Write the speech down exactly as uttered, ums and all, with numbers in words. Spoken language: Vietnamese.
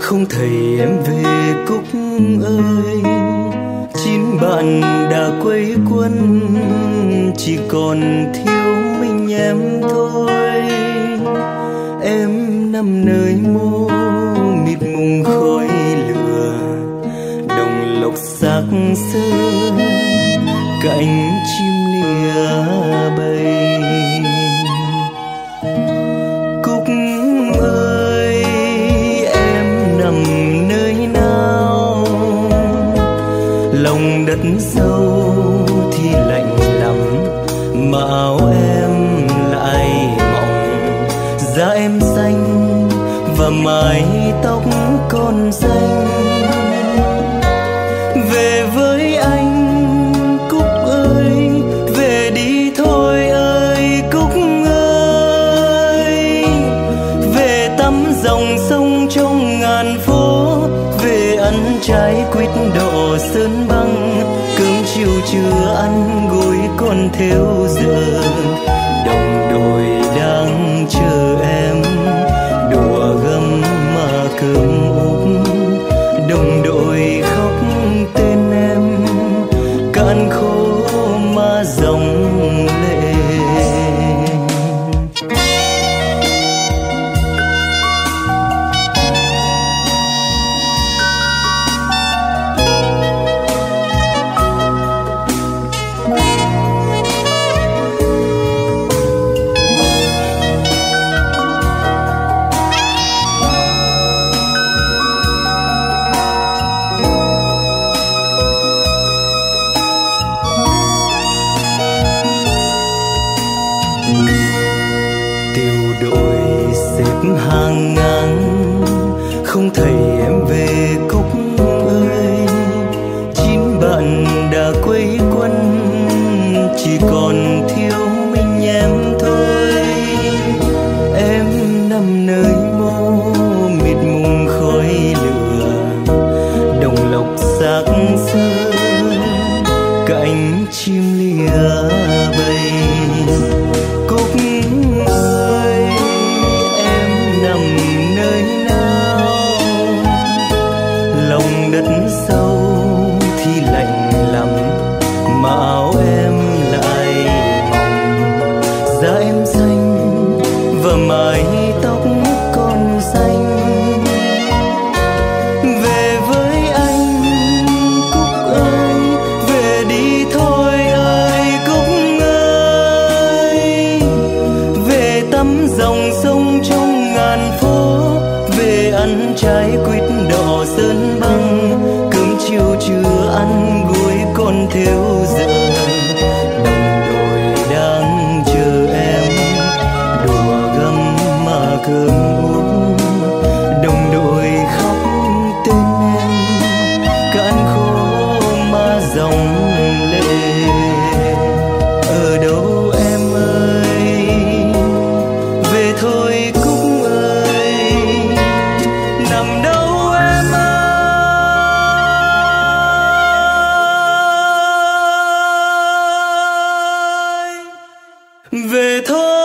không thấy em về Cúc ơi. Chín bạn đã quây quần, chỉ còn thiếu mình em thôi. Em nằm nơi mô mịt mùng khói lửa, đồng lộc xác xơ cánh chim lìa bay. Cúc ơi em nằm nơi nào, lòng đất sâu thì lạnh lắm mà áo em lại mỏng. Da em xanh và mái tóc còn xanh. Về với anh Cúc ơi, về đi thôi ơi Cúc ơi. Về tắm dòng sông trong ngàn phố, về ăn trái quýt đỏ sơn băng. Cơm chiều chưa ăn gối còn theo giờ, đồng đội đang chờ em. Đùa gấm mà cơm úp, đồng đội khóc tên em. Cạn khô mà dòng lệ. Hàng ngang không thấy em về Cúc ơi. Chín bạn đã quây quần, chỉ còn thiếu mình em thôi. Em nằm nơi mô mịt mùng khói lửa, đồng lộc xác xơ cánh chim lìa bay. Cúc ơi nằm nơi nào, lòng đất sâu thì lạnh lắm mà áo em lại mỏng. Da em xanh và mái tóc còn xanh. Về với anh Cúc ơi, về đi thôi ơi Cúc ơi. Về tắm dòng sông trong ngàn phố, về ăn trái quýt đỏ sơn băng. Cơm chiều chưa ăn gối còn theo giờ, đồng đội đang chờ em. Đùa gấm mà cơm úp, đồng đội khóc tên em. Cạn khô mà dòng lệ. Ở đâu em ơi, về thôi Cúc ơi. Nằm đâu em ơi, về thôi.